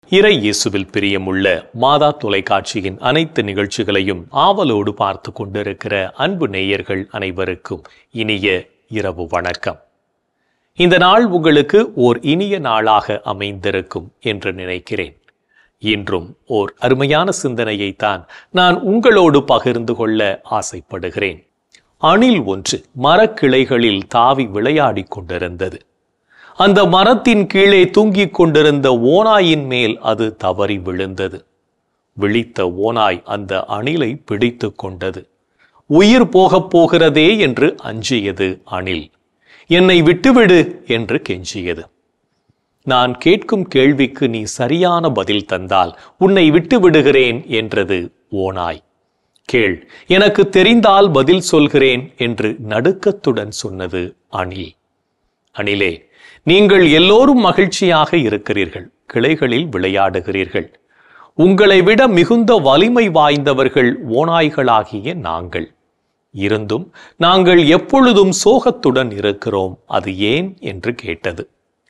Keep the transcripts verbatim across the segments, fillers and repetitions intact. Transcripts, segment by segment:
இறை இயேசுவில் பிரியமுள்ள மாதா தொலைக்காட்சியின் அனைத்து நிகழ்ச்சிகளையும் ஆவலோடு பார்த்து கொண்டிருக்கிற அன்பு நேயர்கள் அனைவருக்கும் இனிய இரவு வணக்கம். இந்த நாள் உங்களுக்கு ஓர் இனிய நாளாக அமைந்திருக்கும் என்று நினைக்கிறேன். இன்றும் ஓர் அருமையான சிந்தனையை தான் நான் உங்களோடு பகிர்ந்து கொள்ள ஆசைப்படுகிறேன். அணில் ஒன்று மரக்கிளைகளில் தாவி விளையாடி கொண்டிருந்தது. அந்த மரத்தின் கீழே தூங்கிக் கொண்டிருந்த ஓநாயின் மேல் அது தவறி விழுந்தது. விழித்த ஓநாய் அந்த அணிலை பிடித்து கொண்டது. உயிர் போகப் போகிறதே என்று அஞ்சியது அணில். என்னை விட்டுவிடு என்று கெஞ்சியது. நான் கேட்கும் கேள்விக்கு நீ சரியான பதில் தந்தால் உன்னை விட்டு விடுகிறேன் என்றது ஓநாய். கேள், எனக்கு தெரிந்தால் பதில் சொல்கிறேன் என்று நடுக்கத்துடன் சொன்னது அணில். அணிலே, நீங்கள் எல்லோரும் மகிழ்ச்சியாக இருக்கிறீர்கள், கிளைகளில் விளையாடுகிறீர்கள். உங்களை விட மிகுந்த வலிமை வாய்ந்தவர்கள் ஓநாய்களாகிய நாங்கள். இருந்தும் நாங்கள் எப்பொழுதும் சோகத்துடன் இருக்கிறோம், அது ஏன் என்று கேட்டது.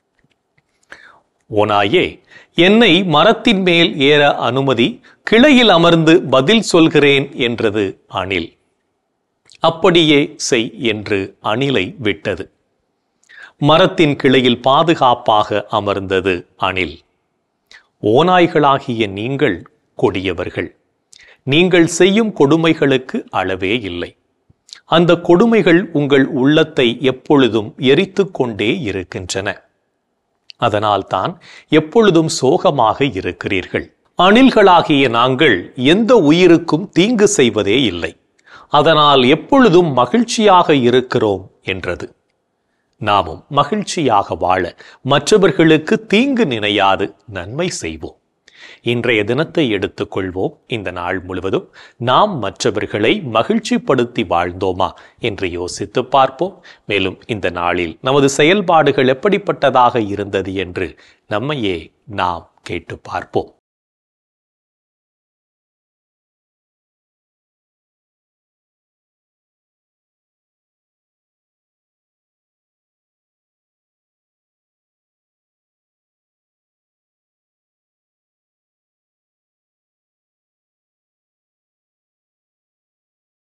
ஓநாயே, என்னை மரத்தின் மேல் ஏற அனுமதி, கிளையில் அமர்ந்து பதில் சொல்கிறேன் என்றது அணில். அப்படியே செய் என்று அணிலை விட்டது. மரத்தின் கிளையில் பாதுகாப்பாக அமர்ந்தது அணில். ஓநாய்களாகிய நீங்கள் கொடியவர்கள். நீங்கள் செய்யும் கொடுமைகளுக்கு அளவே இல்லை. அந்த கொடுமைகள் உங்கள் உள்ளத்தை எப்பொழுதும் எரித்து கொண்டே இருக்கின்றன. அதனால்தான் எப்பொழுதும் சோகமாக இருக்கிறீர்கள். அணில்களாகிய நாங்கள் எந்த உயிருக்கும் தீங்கு செய்வதே இல்லை. அதனால் எப்பொழுதும் மகிழ்ச்சியாக இருக்கிறோம் என்றது. நாமும் மகிழ்ச்சியாக வாழ மற்றவர்களுக்கு தீங்கு நினையாது நன்மை செய்வோம். இன்றைய தினத்தை எடுத்துக்கொள்வோம். இந்த நாள் முழுவதும் நாம் மற்றவர்களை மகிழ்ச்சிப்படுத்தி வாழ்ந்தோமா என்று யோசித்து பார்ப்போம். மேலும் இந்த நாளில் நமது செயல்பாடுகள் எப்படிப்பட்டதாக இருந்தது என்று நம்மையே நாம் கேட்டு பார்ப்போம்.